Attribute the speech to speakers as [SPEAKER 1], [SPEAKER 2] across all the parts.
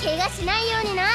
[SPEAKER 1] 怪我しないようにな。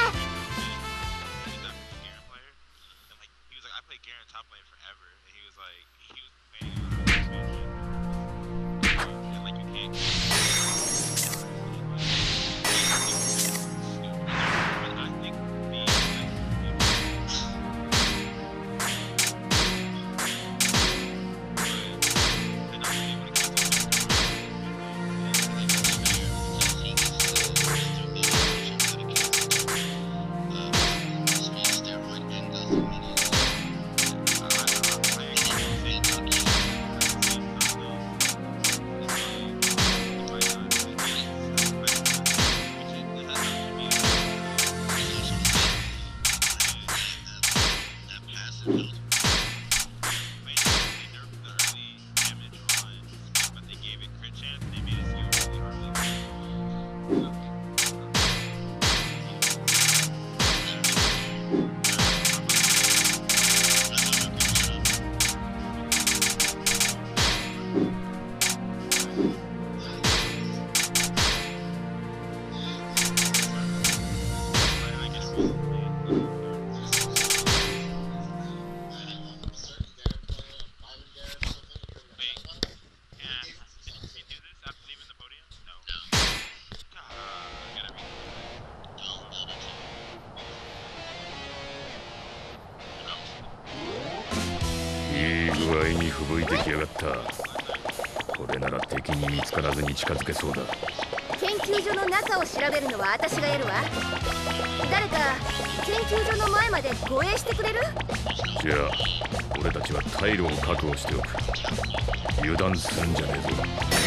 [SPEAKER 2] 具合に吹雪いてきやがった。これなら敵に見つからずに近づけそうだ。
[SPEAKER 1] 研究所の中を調べるのは私がやるわ。誰か研究所の前まで護衛してくれる？
[SPEAKER 2] じゃあ俺たちは退路を確保しておく。油断するんじゃねえぞ。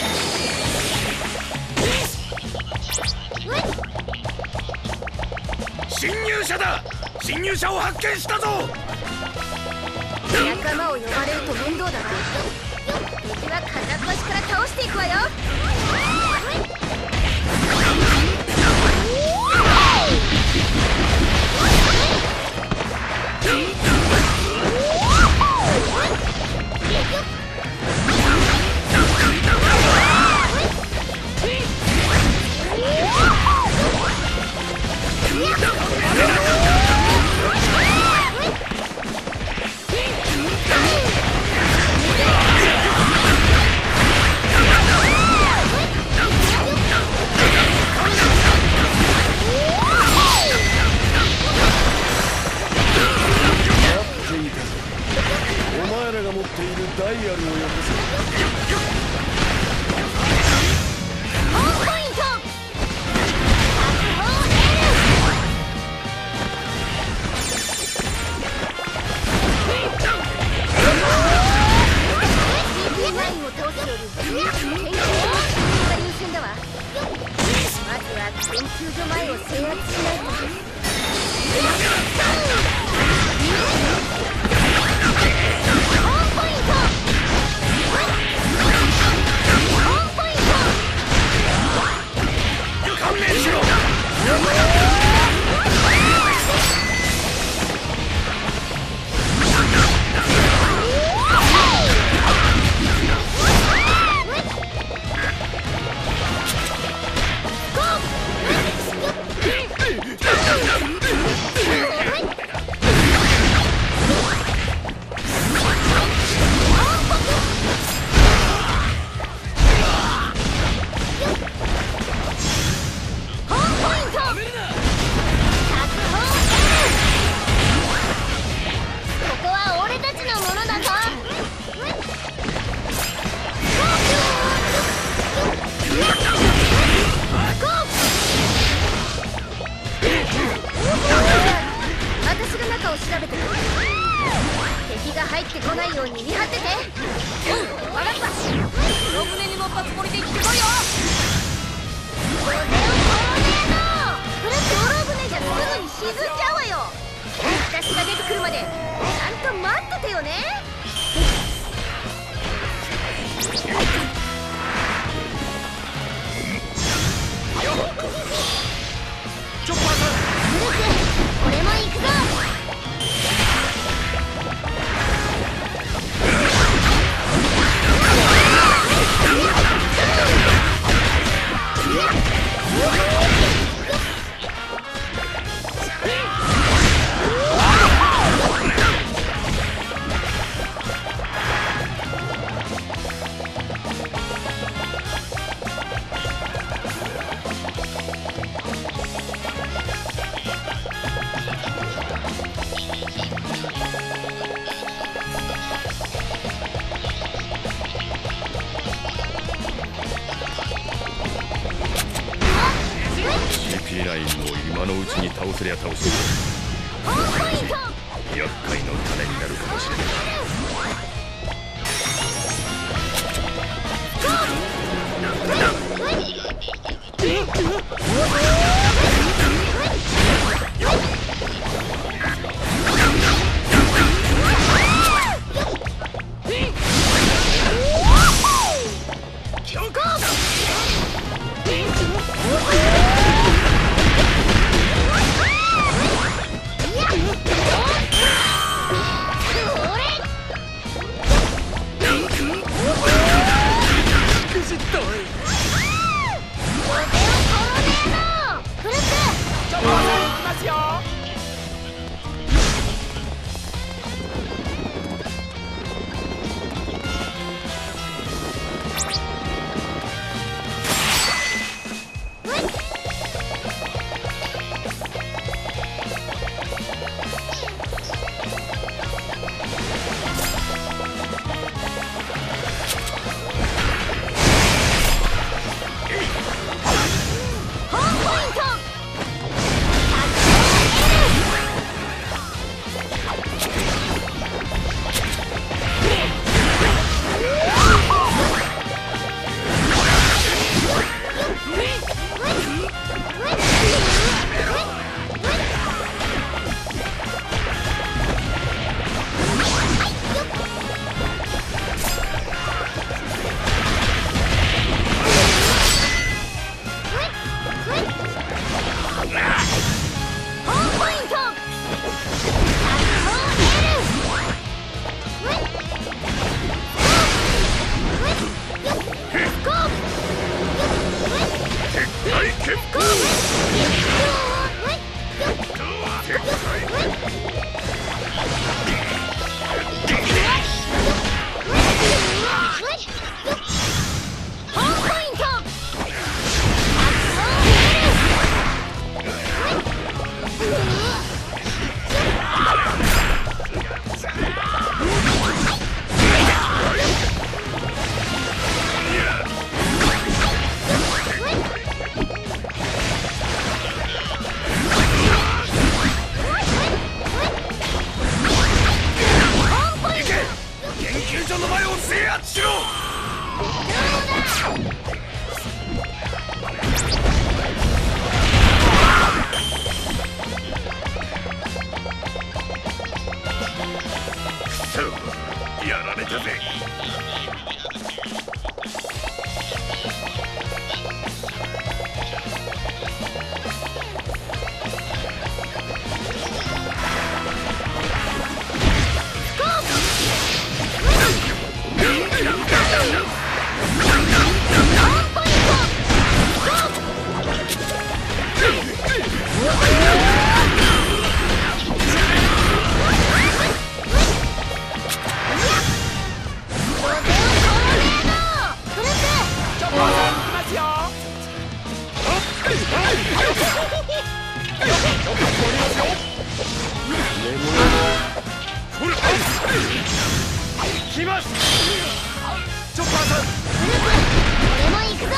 [SPEAKER 2] 侵入者だ！侵入者を発見したぞ！
[SPEAKER 1] 仲間を呼ばれると面倒だな。敵は片っ端から倒していくわよ。
[SPEAKER 2] 倒せりゃ倒して
[SPEAKER 1] ホームポイント。
[SPEAKER 2] 厄介の種になるかもしれない。やられたぜ。
[SPEAKER 3] 来ます。チョッパーさん、
[SPEAKER 1] 俺も行くぞ。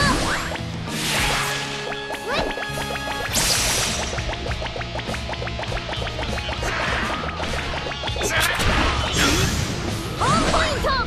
[SPEAKER 1] ホームポイント。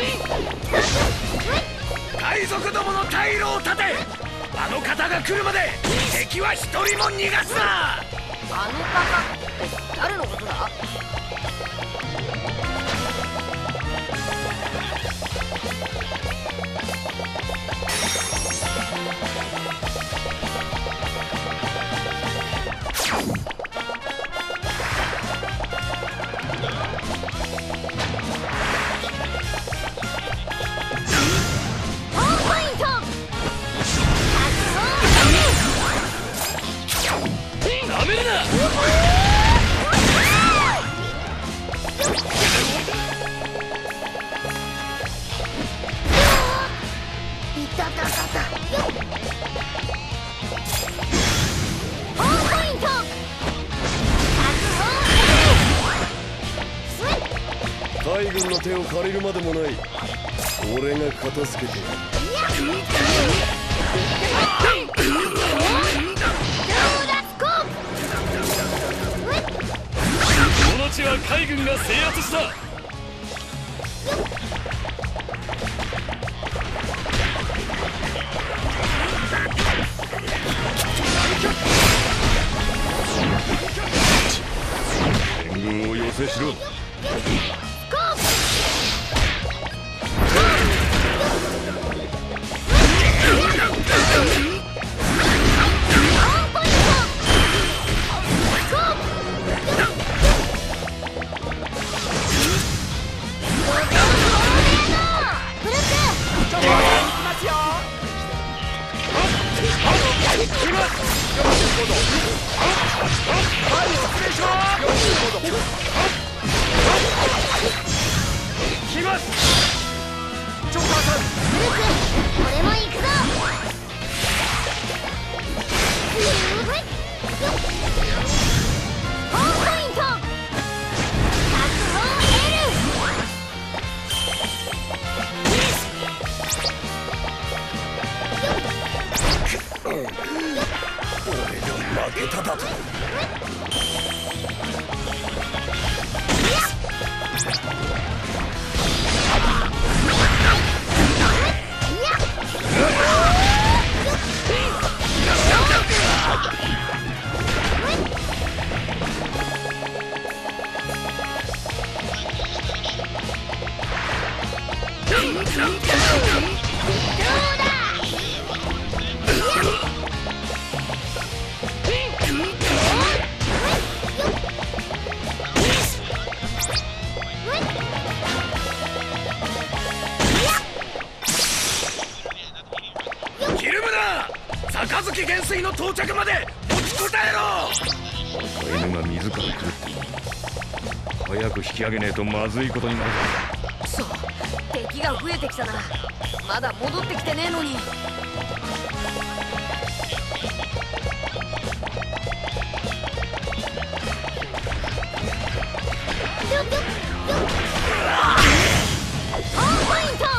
[SPEAKER 3] 海賊どもの退路を断て。あの方が来るまで敵は一人も逃がすな。
[SPEAKER 1] あの方って誰のことだ？
[SPEAKER 3] ダメだ。
[SPEAKER 4] 海軍の手を借りるまでもない。俺が片付けてやる。
[SPEAKER 3] この地は海軍が制圧した。
[SPEAKER 2] 援軍を要請しろ。
[SPEAKER 3] 来ます。チョッパーさん。
[SPEAKER 1] 俺も行くぞ。ホームポイント。確保
[SPEAKER 4] 俺が負けただと。
[SPEAKER 3] ひるむな。杯元帥の到着まで持ちこたえろ。
[SPEAKER 2] 赤犬が自ら来るって早く引き上げねえとまずいことになる。
[SPEAKER 1] くそ、敵が増えてきたな。まだ戻ってきてねえのに。ホームポイント。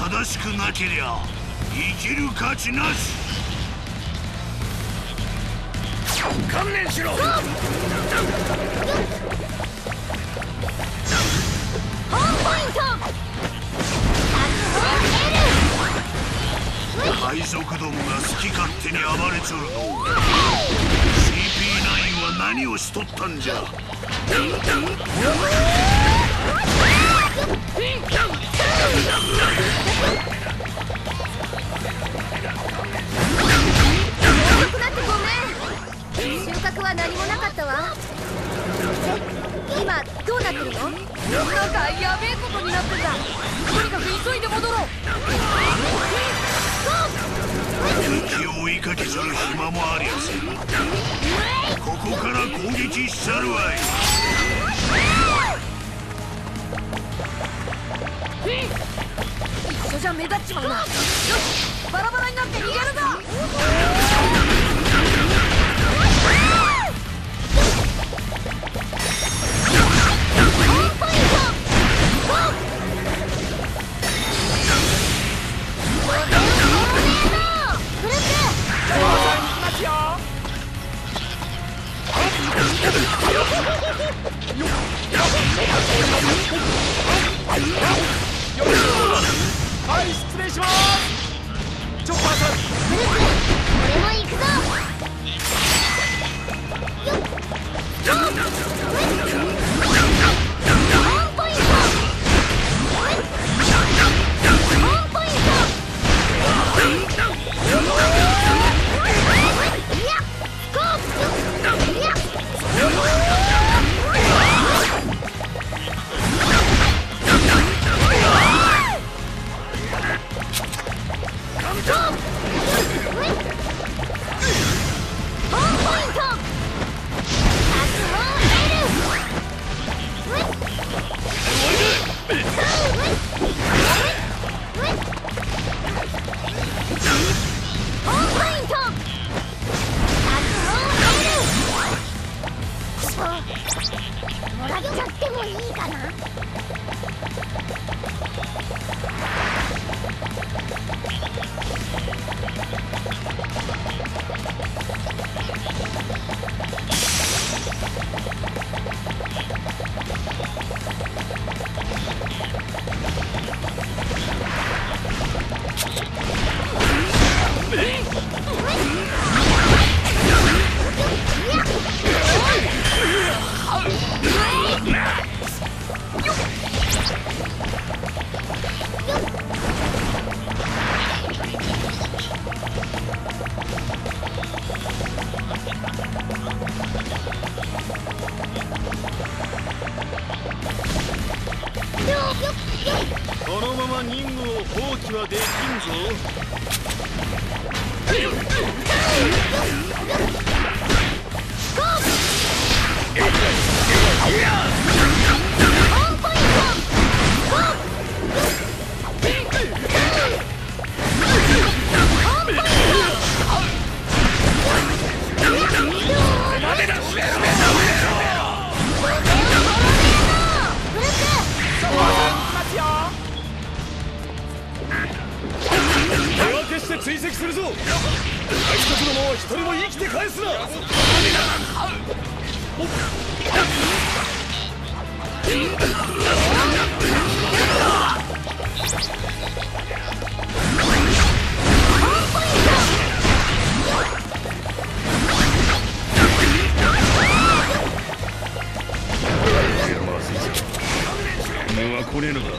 [SPEAKER 3] 正しくなけりゃ生きる価値なし。観念しろ。
[SPEAKER 1] ホームポイント。
[SPEAKER 3] 海賊どもが好き勝手に暴れちょるの。CP9 は何をしとったんじゃ。
[SPEAKER 1] 遅くなってごめん。収穫は何もなかったわ。今どうなってるの？
[SPEAKER 5] なんかやべえことになってんだ。とにかく急いで戻ろう。
[SPEAKER 3] 敵を追いかけちゃる暇もありゃせ。ここから攻撃しちゃるわい。
[SPEAKER 5] 一緒じゃ目立っちまうな。よし、バラバラになって逃げるぞ。
[SPEAKER 6] はい、失礼します。チョッパーさん。
[SPEAKER 1] 俺も行くぞ。もらっちゃってもいいかな。
[SPEAKER 6] このまま任務を放棄はできんぞ。手分けして追跡するぞ。あいつたちのまま一人も生きて返すな。
[SPEAKER 2] 犬は来ねえのか。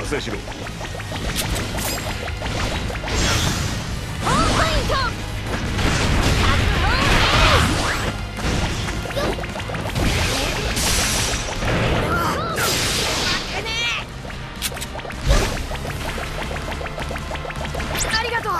[SPEAKER 6] 成しろ。
[SPEAKER 1] ホームポイント。
[SPEAKER 5] ありがとう。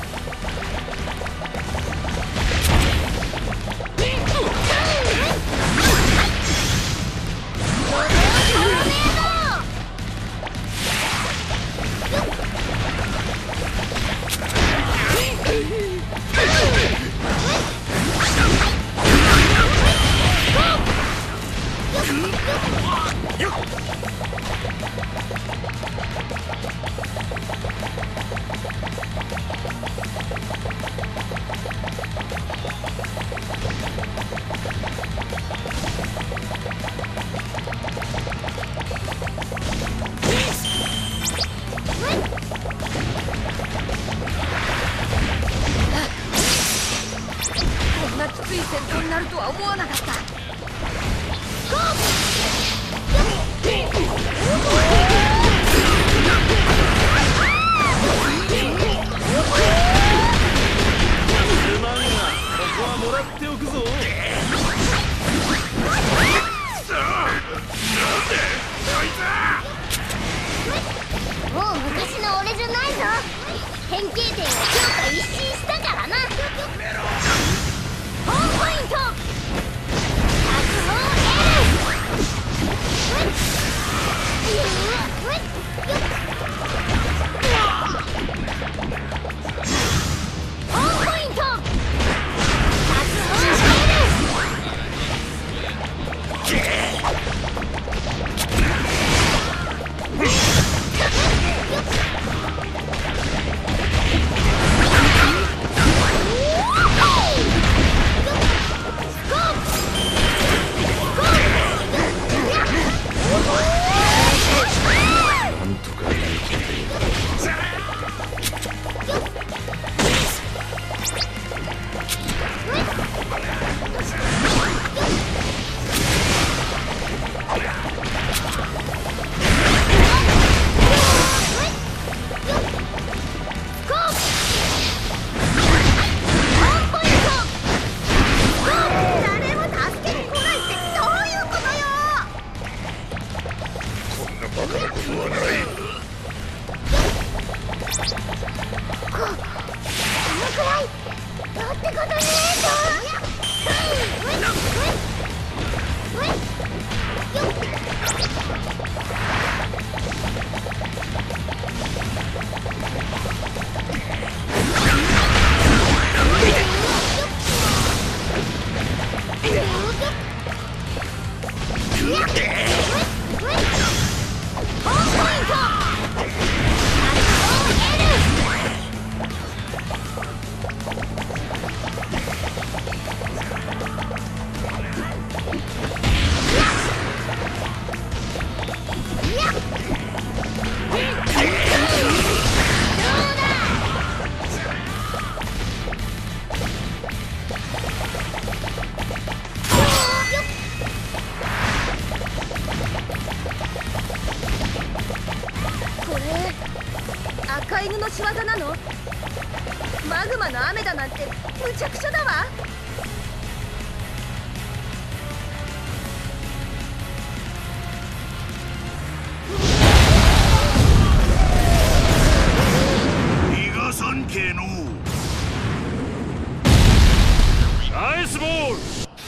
[SPEAKER 5] こんなきつい戦闘になるとは思わなかった。
[SPEAKER 6] すまんがここはもらっておくぞ。
[SPEAKER 1] もう昔の俺じゃないぞ。変形点が強化一新したからな。ホームポイント。脚本 L。ホームポイント。脚
[SPEAKER 2] なんとか生きてい
[SPEAKER 1] 誰も助けに来ないってどういうことよ。
[SPEAKER 2] こんなバカなことはない。
[SPEAKER 1] このくらいどうってことねえぞ。これ赤犬の仕業なの？マグマの雨だなんてむちゃくちゃだわ。
[SPEAKER 3] 逃がさんけの。
[SPEAKER 6] ナイスボール。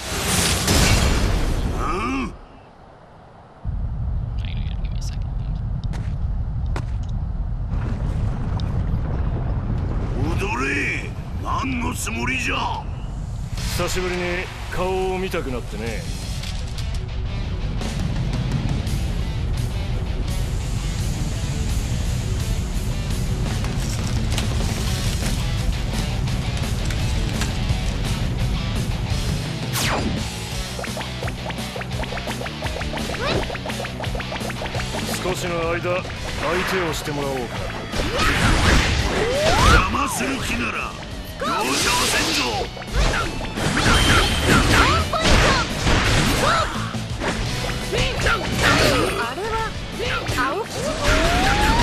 [SPEAKER 3] 何のつもりじゃ。
[SPEAKER 6] 久しぶりに顔を見たくなってね。少しの間相手をしてもらおうか。
[SPEAKER 3] 邪魔する気なら容赦はせんぞ。
[SPEAKER 1] あれは青木。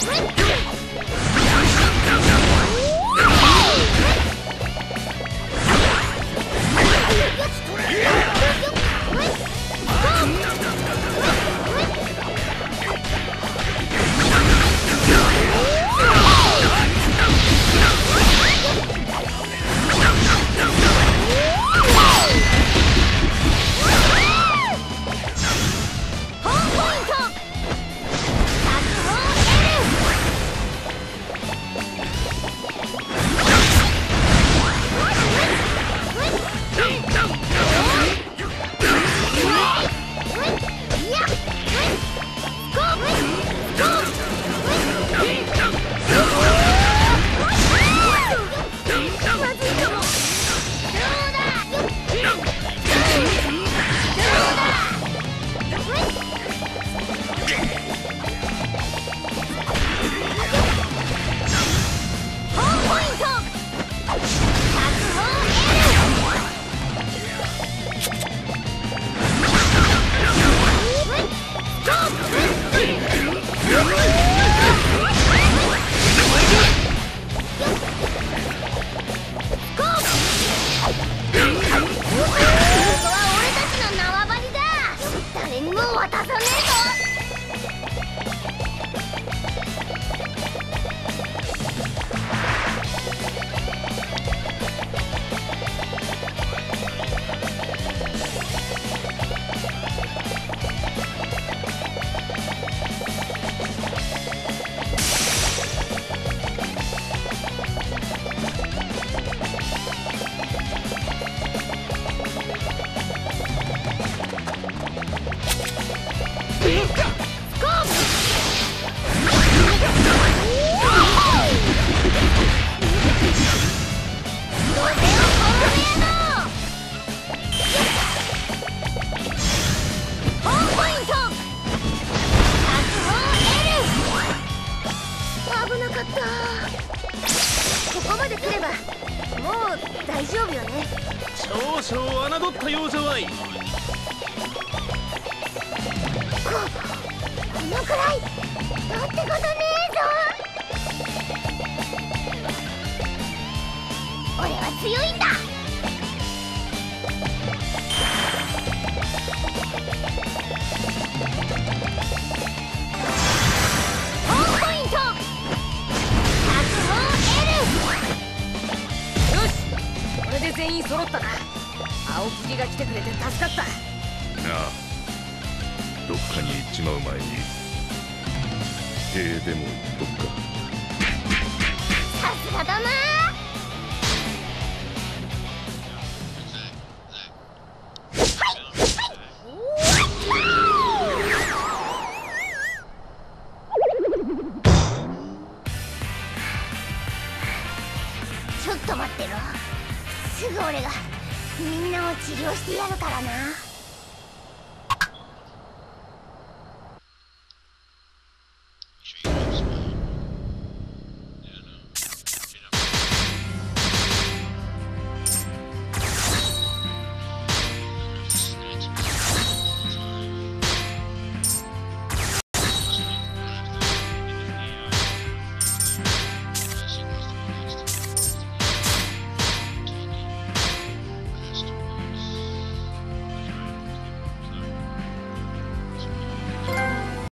[SPEAKER 1] ここまで来ればもう大丈夫よね。
[SPEAKER 6] 少々侮ったようじゃわい。
[SPEAKER 1] このくらいどうってことねえぞ。俺は強いんだ。ホームポイント確保 L。
[SPEAKER 5] よし、これで全員揃ったな。青木木が来てくれて助かった。
[SPEAKER 2] なあ、どっかに行っちまう前に手でもどっか。
[SPEAKER 1] さすがだな。ちょっと待ってろ。すぐ俺がみんなを治療してやるからな。